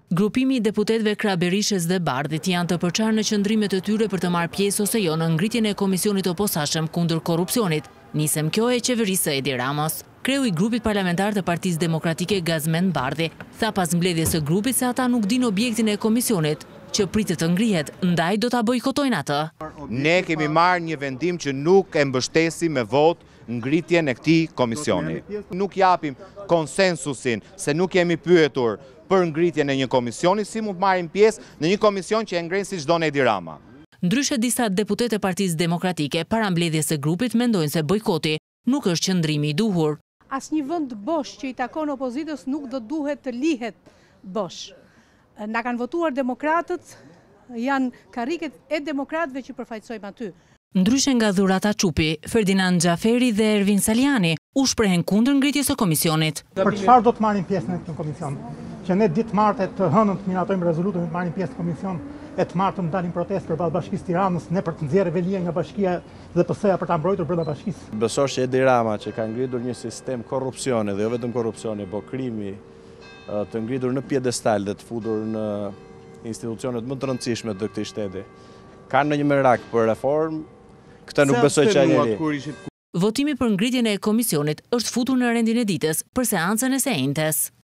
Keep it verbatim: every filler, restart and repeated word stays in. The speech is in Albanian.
Grupimi i deputetëve Krah Berishës dhe Bardhit janë të përçarë në qëndrimet e tyre për të marrë pjesë ose jo në ngritjen e komisionit të posaçëm kundër korrupsionit. Nisem kjo e qeverisë së Edi Ramës. Kreu i grupit parlamentar të Partisë Demokratike Gazmend Bardhi tha pas mbledhjes së grupit se ata nuk dinë objektin e komisionit që pritet të ngrihet, ndaj do ta bojkotojnë atë. Ne kemi marrë një vendim që nuk e mbështesim me votë ngritjen e këtij komisioni. Nuk japim konsensusin se nuk jemi pyetur për ngritjen e një komisioni, si mund marrim pjesë në një komision që e ngren siç don Edi Rama. Ndryshe disa deputetë e Partisë Demokratike para mbledhjes së grupit mendojnë se bojkoti nuk është qëndrimi i duhur. Asnjë vend bosh që i takon opozitës nuk do duhet të lihet bosh. Na kanë votuar demokratët, janë karriket e demokratëve që përfaqësojmë aty. Ndryshe nga Dhurata Çupi, Ferdinand Xhaferi dhe Ervin Saliani u shprehen kundër ngritjes së komisionit. Për çfarë do të marrim pjesë në këtë komision? Që ne ditë martë të hënën të miratojmë rezolutën të marrim pjesë në komision, e të martë të ndalim protestë përballë Bashkisë Tiranës, ne për të nxjerrë velije nga bashkia dhe P S-ja për ta mbrojtur brenda bashkisë. Besoj që Edi Rama që ka ngritur një sistem korrupsioni dhe jo vetëm korrupsioni, por krimi të ngritur në piedestal dhe të futur në institucionet më të rëndësishme të këtij shteti, kanë në një merak për reformë. Këtë nuk besoj që ai. Votimi për ngritjen e komisionit është futur në rendin e ditës për seancën e së njëjtës.